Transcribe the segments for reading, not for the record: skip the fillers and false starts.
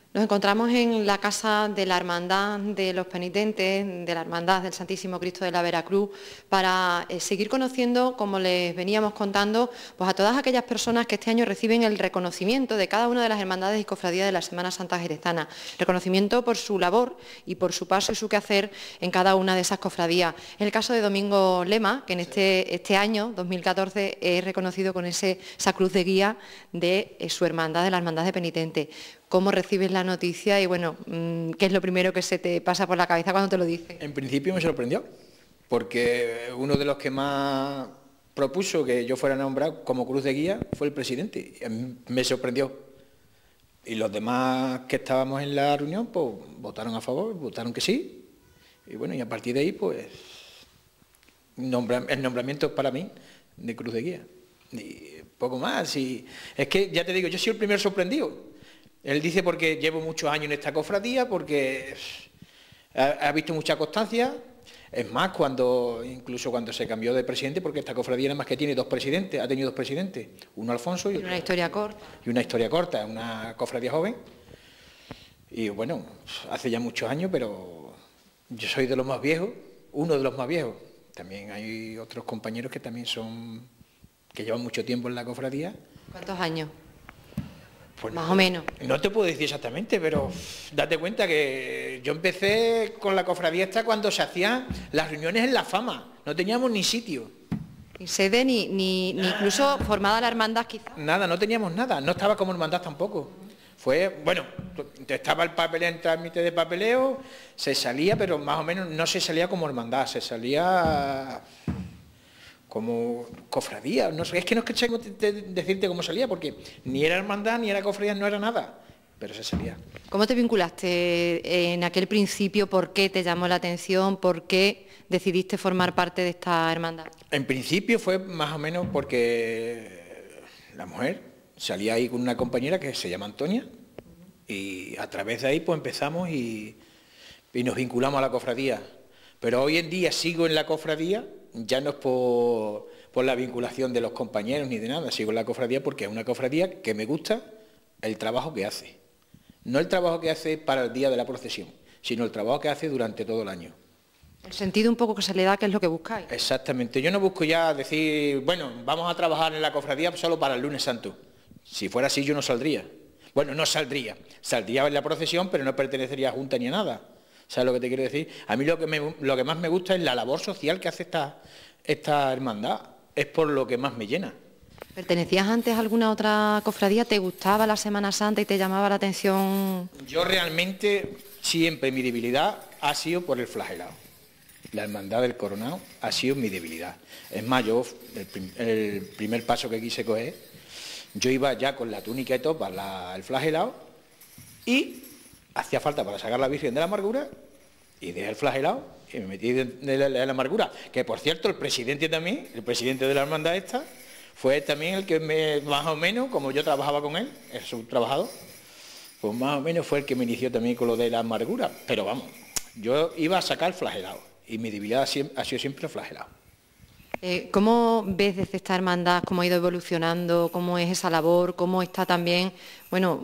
Nos encontramos en la casa de la Hermandad de los Penitentes, de la Hermandad del Santísimo Cristo de la Veracruz, para seguir conociendo, como les veníamos contando, pues a todas aquellas personas que este año reciben el reconocimiento de cada una de las hermandades y cofradías de la Semana Santa jerezana. Reconocimiento por su labor y por su paso y su quehacer en cada una de esas cofradías. En el caso de Domingo Lema, que en este año, 2014, es reconocido con esa cruz de guía de su hermandad, de la Hermandad de Penitentes. ¿Cómo recibes la noticia y, bueno, qué es lo primero que se te pasa por la cabeza cuando te lo dicen? En principio me sorprendió, porque uno de los que más propuso que yo fuera nombrado como cruz de guía fue el presidente. Y a mí me sorprendió. Y los demás que estábamos en la reunión, pues votaron a favor, votaron que sí. Y bueno, y a partir de ahí, pues, el nombramiento es para mí de cruz de guía. Y poco más. Y es que, ya te digo, yo soy el primer sorprendido. Él dice porque llevo muchos años en esta cofradía, porque ha visto mucha constancia. Es más, incluso cuando se cambió de presidente, porque esta cofradía nada más que tiene dos presidentes, ha tenido dos presidentes, uno Alfonso y una historia corta. Y una historia corta, una cofradía joven. Y bueno, hace ya muchos años, pero yo soy de los más viejos, uno de los más viejos. También hay otros compañeros que también que llevan mucho tiempo en la cofradía. ¿Cuántos años? Pues más o menos. No te puedo decir exactamente, pero date cuenta que yo empecé con la cofradía esta cuando se hacían las reuniones en La Fama. No teníamos ni sitio. Ni sede, ni incluso formada la hermandad quizás. Nada, no teníamos nada. No estaba como hermandad tampoco. Bueno, estaba el papeleo en trámite de papeleo, se salía, pero más o menos no se salía como hermandad, se salía como cofradía, no sé, es que no es que decirte cómo salía, porque ni era hermandad, ni era cofradía, no era nada, pero se salía. ¿Cómo te vinculaste en aquel principio? ¿Por qué te llamó la atención? ¿Por qué decidiste formar parte de esta hermandad? En principio fue más o menos porque la mujer salía ahí con una compañera que se llama Antonia, y a través de ahí pues empezamos y nos vinculamos a la cofradía. Pero hoy en día sigo en la cofradía, ya no es por la vinculación de los compañeros ni de nada, sigo en la cofradía porque es una cofradía que me gusta el trabajo que hace. No el trabajo que hace para el día de la procesión, sino el trabajo que hace durante todo el año. El sentido un poco que se le da, que es lo que buscáis. Exactamente, yo no busco ya decir, bueno, vamos a trabajar en la cofradía solo para el lunes santo. Si fuera así yo no saldría. Bueno, no saldría en la procesión, pero no pertenecería a junta ni a nada. ¿Sabes lo que te quiero decir? A mí lo que más me gusta es la labor social que hace esta hermandad. Es por lo que más me llena. ¿Pertenecías antes a alguna otra cofradía? ¿Te gustaba la Semana Santa y te llamaba la atención? Yo realmente, siempre mi debilidad ha sido por el flagelado. La hermandad del Coronado ha sido mi debilidad. Es más, yo, el primer paso que quise coger, yo iba ya con la túnica y todo para el flagelado y hacía falta para sacar la Virgen de la Amargura y dejé el flagelado y me metí de la Amargura. Que por cierto, el presidente también, el presidente de la hermandad esta, fue también el que más o menos, como yo trabajaba con él, es su trabajador, pues más o menos fue el que me inició también con lo de la Amargura. Pero vamos, yo iba a sacar flagelado y mi debilidad ha sido siempre el flagelado. ¿Cómo ves desde esta hermandad cómo ha ido evolucionando, cómo es esa labor, cómo está también, bueno,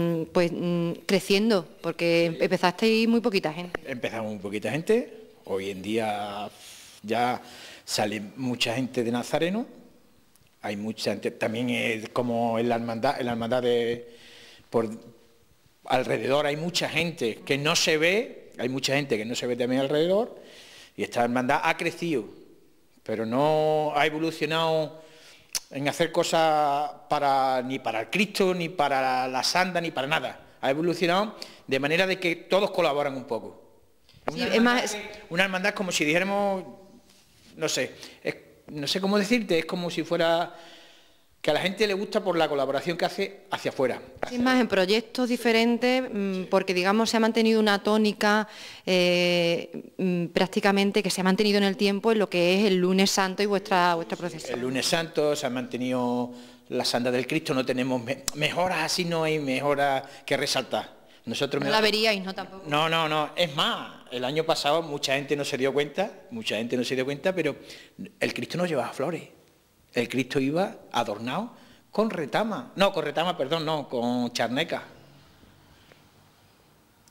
creciendo? Porque empezasteis muy poquita gente. Empezamos muy poquita gente, hoy en día ya sale mucha gente de Nazareno, hay mucha gente, también como en la hermandad por alrededor hay mucha gente que no se ve, también alrededor, y esta hermandad ha crecido. Pero no ha evolucionado en hacer cosas ni para el Cristo, ni para la Santa, ni para nada. Ha evolucionado de manera de que todos colaboran un poco. Sí, Una hermandad como si dijéramos, no sé cómo decirte, es como si fuera que a la gente le gusta por la colaboración que hace hacia afuera. Sin más, en proyectos diferentes, porque digamos se ha mantenido una tónica prácticamente que se ha mantenido en el tiempo en lo que es el lunes santo y vuestra procesión. El lunes santo se ha mantenido la Santa del Cristo, no tenemos mejoras así, no hay mejoras que resaltar. Nosotros no la veríais, ¿no? Tampoco. No, es más, el año pasado mucha gente no se dio cuenta, pero el Cristo no llevaba flores. El Cristo iba adornado con charneca.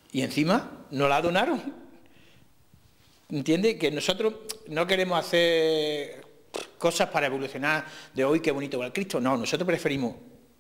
y encima nos la donaron. ¿Entiende? Que nosotros no queremos hacer cosas para evolucionar de hoy, qué bonito va el Cristo. No, nosotros preferimos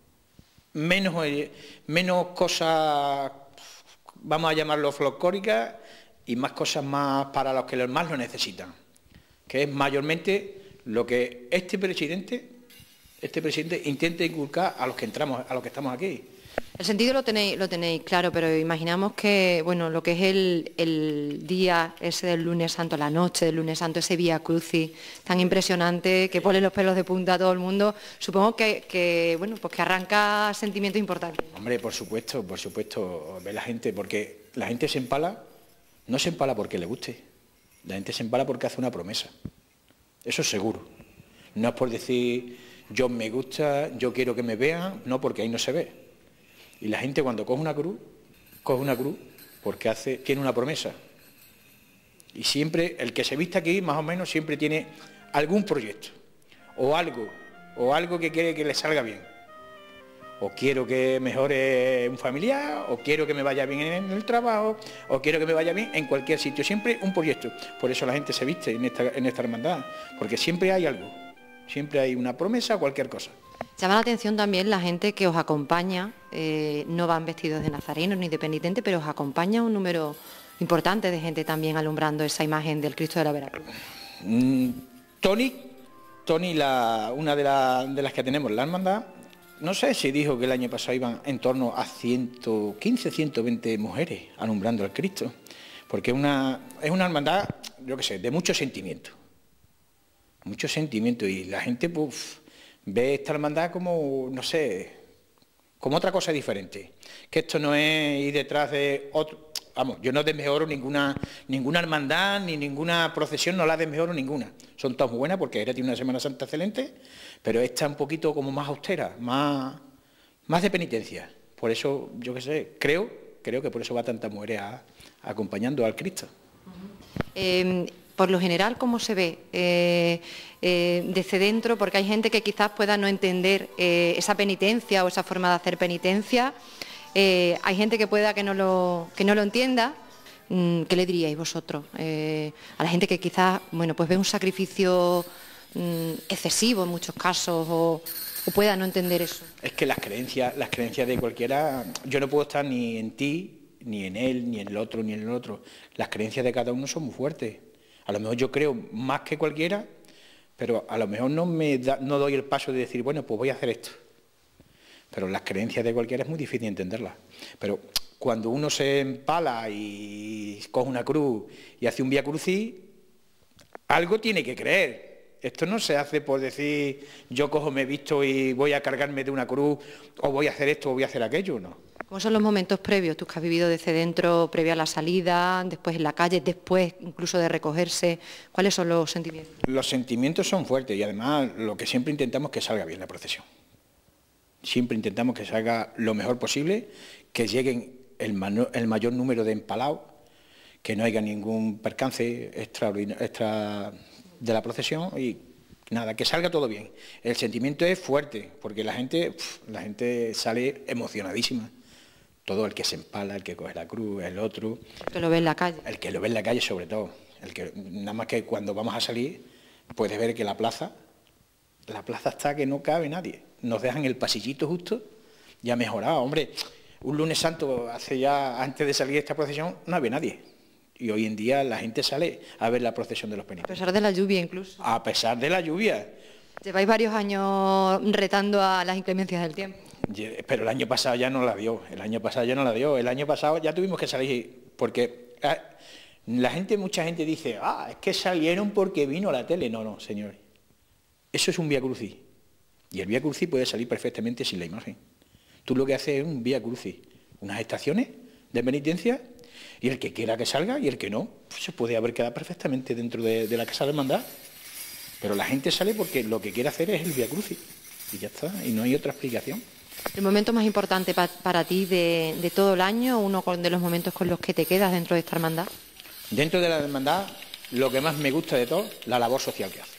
menos cosas, vamos a llamarlo folclóricas, y más cosas más para los que más lo necesitan, que es mayormente lo que este presidente intenta inculcar a los que entramos, a los que estamos aquí. El sentido lo tenéis claro, pero imaginamos que, bueno, lo que es el día ese del lunes santo, la noche del lunes santo, ese Vía Crucis tan impresionante que pone los pelos de punta a todo el mundo, supongo que bueno, pues que arranca sentimientos importantes. Hombre, por supuesto, ve la gente, porque la gente se empala, no se empala porque le guste, la gente se empala porque hace una promesa, eso es seguro. No es por decir, yo me gusta, yo quiero que me vean, no, porque ahí no se ve. Y la gente cuando coge una cruz porque tiene una promesa. Y siempre, el que se viste aquí, más o menos, siempre tiene algún proyecto, o algo que quiere que le salga bien. O quiero que mejore un familiar, o quiero que me vaya bien en el trabajo, o quiero que me vaya bien en cualquier sitio. Siempre un proyecto. Por eso la gente se viste en esta hermandad, porque siempre hay algo. Siempre hay una promesa o cualquier cosa. Llama la atención también la gente que os acompaña, no van vestidos de nazarenos ni de penitentes, pero os acompaña un número importante de gente también alumbrando esa imagen del Cristo de la Veracruz. Tony, una de las que tenemos en la hermandad, no sé si dijo que el año pasado iban en torno a 115, 120 mujeres alumbrando al Cristo, porque es una hermandad, yo qué sé, de mucho sentimiento, y la gente pues ve esta hermandad como, no sé, como otra cosa diferente, que esto no es ir detrás de otro, vamos, yo no desmejoro ninguna hermandad, ni ninguna procesión, no la desmejoro ninguna, son todas muy buenas porque Jerez tiene una Semana Santa excelente, pero esta un poquito como más austera, más de penitencia, por eso, yo qué sé, creo que por eso va tantas mujeres acompañando al Cristo. Por lo general, ¿cómo se ve desde dentro? Porque hay gente que quizás pueda no entender esa penitencia o esa forma de hacer penitencia. Hay gente que pueda que no lo entienda. ¿Qué le diríais vosotros a la gente que quizás, bueno, pues ve un sacrificio excesivo en muchos casos o pueda no entender eso? Es que las creencias de cualquiera, yo no puedo estar ni en ti, ni en él, ni en el otro, ni en el otro. Las creencias de cada uno son muy fuertes. A lo mejor yo creo más que cualquiera, pero a lo mejor no doy el paso de decir, bueno, pues voy a hacer esto. Pero las creencias de cualquiera es muy difícil entenderlas. Pero cuando uno se empala y coge una cruz y hace un Vía Crucis, algo tiene que creer. Esto no se hace por decir, yo cojo, me visto y voy a cargarme de una cruz, o voy a hacer esto o voy a hacer aquello, no. ¿Cómo son los momentos previos, tú que has vivido desde dentro, previo a la salida, después en la calle, después incluso de recogerse? ¿Cuáles son los sentimientos? Los sentimientos son fuertes y además lo que siempre intentamos es que salga bien la procesión. Siempre intentamos que salga lo mejor posible, que lleguen el mayor número de empalados, que no haya ningún percance extra de la procesión y nada, que salga todo bien. El sentimiento es fuerte porque la gente sale emocionadísima. Todo el que se empala, el que coge la cruz, el otro. El que lo ve en la calle. El que lo ve en la calle sobre todo. Nada más que cuando vamos a salir, puedes ver que la plaza está que no cabe nadie. Nos dejan el pasillito justo, ya mejorado. Hombre, un lunes santo, antes de salir de esta procesión, no había nadie. Y hoy en día la gente sale a ver la procesión de los penitentes. A pesar de la lluvia incluso. A pesar de la lluvia. Lleváis varios años retando a las inclemencias del tiempo. Pero el año pasado ya no la dio, el año pasado ya tuvimos que salir, porque mucha gente dice, es que salieron porque vino la tele. No, señores, eso es un Vía Crucis, y el Vía Crucis puede salir perfectamente sin la imagen. Tú lo que haces es un Vía Crucis, unas estaciones de penitencia, y el que quiera que salga, y el que no, pues se puede haber quedado perfectamente dentro de la Casa de Hermandad, pero la gente sale porque lo que quiere hacer es el Vía Crucis, y ya está, y no hay otra explicación. ¿El momento más importante para ti de todo el año, uno de los momentos con los que te quedas dentro de esta hermandad? Dentro de la hermandad, lo que más me gusta de todo, la labor social que hace.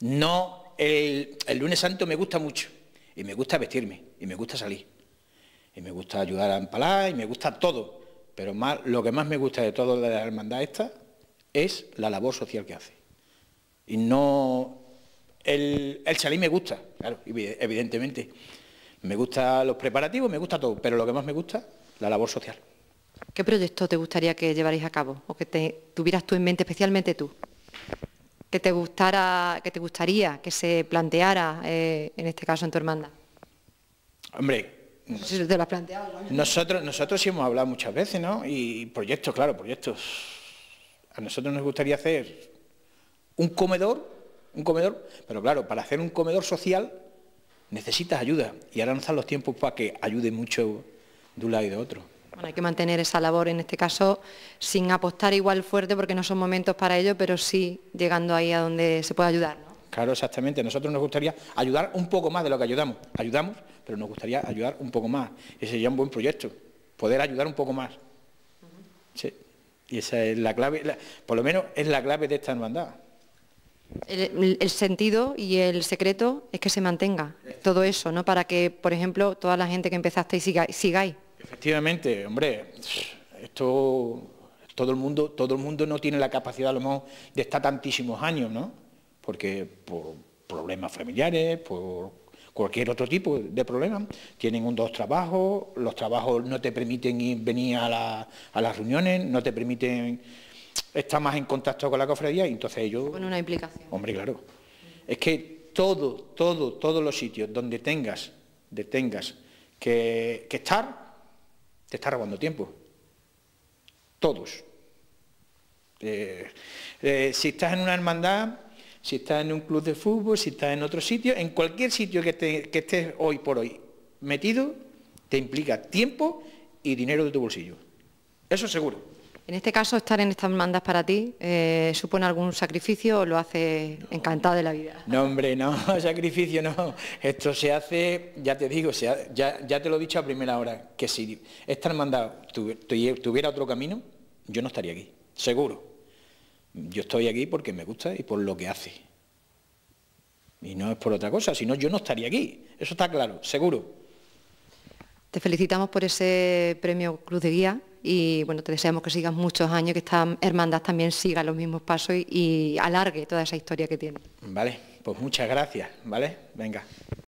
No, el lunes santo me gusta mucho, y me gusta vestirme, y me gusta salir. y me gusta ayudar a empalar, y me gusta todo, pero lo que más me gusta de todo de la hermandad esta es la labor social que hace. Y no... El salir me gusta, claro, evidentemente. Me gustan los preparativos, me gusta todo, pero lo que más me gusta, la labor social. ¿Qué proyecto te gustaría que llevarais a cabo o que tuvieras tú en mente, especialmente tú? Que te gustaría que se planteara, en este caso, en tu hermandad. Hombre, no sé si te lo has planteado. Nosotros sí hemos hablado muchas veces, ¿no? Y proyectos, claro, proyectos. A nosotros nos gustaría hacer un comedor, pero claro, para hacer un comedor social necesitas ayuda. Y ahora no están los tiempos para que ayude mucho de un lado y de otro. Bueno, hay que mantener esa labor, en este caso, sin apostar igual fuerte, porque no son momentos para ello, pero sí llegando ahí a donde se puede ayudar, ¿no? Claro, exactamente. A nosotros nos gustaría ayudar un poco más de lo que ayudamos. Ayudamos, pero nos gustaría ayudar un poco más. Ese sería un buen proyecto, poder ayudar un poco más. Sí. Y esa es la clave, por lo menos es la clave de esta hermandad. El sentido y el secreto es que se mantenga todo eso, ¿no? Para que, por ejemplo, toda la gente que empezasteis sigáis. Efectivamente, hombre, esto todo el mundo no tiene la capacidad a lo mejor de estar tantísimos años, ¿no? Porque por problemas familiares, por cualquier otro tipo de problemas, tienen dos trabajos, los trabajos no te permiten venir a las reuniones, no te permiten estar más en contacto con la cofradía, y entonces ellos... Con una implicación. Hombre, claro. Es que todos los sitios donde tengas que estar, te está robando tiempo. Todos. Si estás en una hermandad, si estás en un club de fútbol, si estás en otro sitio, en cualquier sitio que estés hoy por hoy metido, te implica tiempo y dinero de tu bolsillo. Eso seguro. En este caso, estar en estas hermandad para ti, ¿supone algún sacrificio o lo haces encantado de la vida? No, hombre, no, sacrificio no. Esto se hace, ya te digo, ya te lo he dicho a primera hora, que si esta hermandad tuviera otro camino, yo no estaría aquí, seguro. Yo estoy aquí porque me gusta y por lo que hace. Y no es por otra cosa, si no yo no estaría aquí. Eso está claro, seguro. Te felicitamos por ese premio Cruz de Guía y bueno, te deseamos que sigas muchos años, que esta hermandad también siga los mismos pasos y alargue toda esa historia que tiene. Vale, pues muchas gracias, ¿vale? Venga.